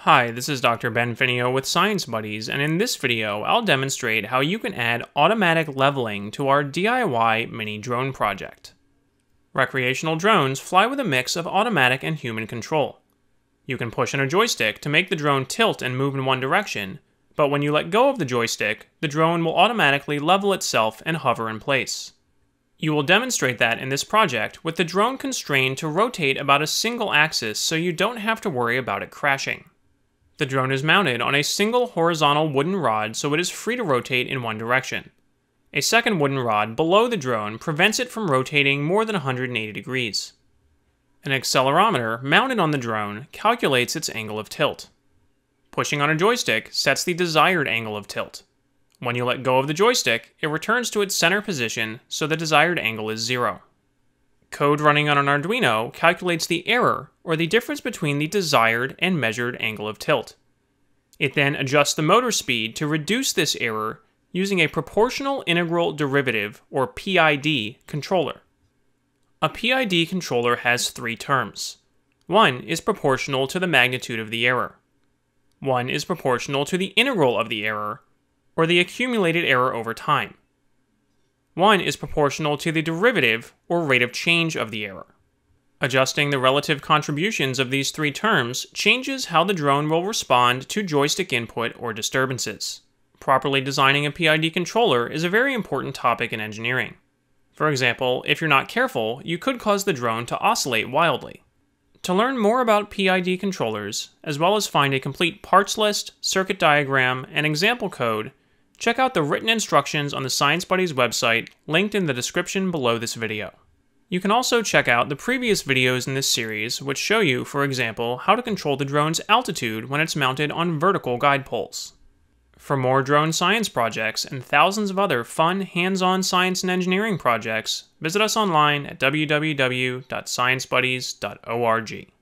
Hi, this is Dr. Ben Finio with Science Buddies, and in this video, I'll demonstrate how you can add automatic leveling to our DIY mini drone project. Recreational drones fly with a mix of automatic and human control. You can push on a joystick to make the drone tilt and move in one direction, but when you let go of the joystick, the drone will automatically level itself and hover in place. You will demonstrate that in this project with the drone constrained to rotate about a single axis so you don't have to worry about it crashing. The drone is mounted on a single horizontal wooden rod so it is free to rotate in one direction. A second wooden rod below the drone prevents it from rotating more than 180 degrees. An accelerometer mounted on the drone calculates its angle of tilt. Pushing on a joystick sets the desired angle of tilt. When you let go of the joystick, it returns to its center position so the desired angle is 0. Code running on an Arduino calculates the error, or the difference between the desired and measured angle of tilt. It then adjusts the motor speed to reduce this error using a proportional integral derivative, or PID, controller. A PID controller has 3 terms. One is proportional to the magnitude of the error. One is proportional to the integral of the error, or the accumulated error over time. One is proportional to the derivative, or rate of change of the error. Adjusting the relative contributions of these 3 terms changes how the drone will respond to joystick input or disturbances. Properly designing a PID controller is a very important topic in engineering. For example, if you're not careful, you could cause the drone to oscillate wildly. To learn more about PID controllers, as well as find a complete parts list, circuit diagram, and example code, check out the written instructions on the Science Buddies website, linked in the description below this video. You can also check out the previous videos in this series, which show you, for example, how to control the drone's altitude when it's mounted on vertical guide poles. For more drone science projects and thousands of other fun, hands-on science and engineering projects, visit us online at www.sciencebuddies.org.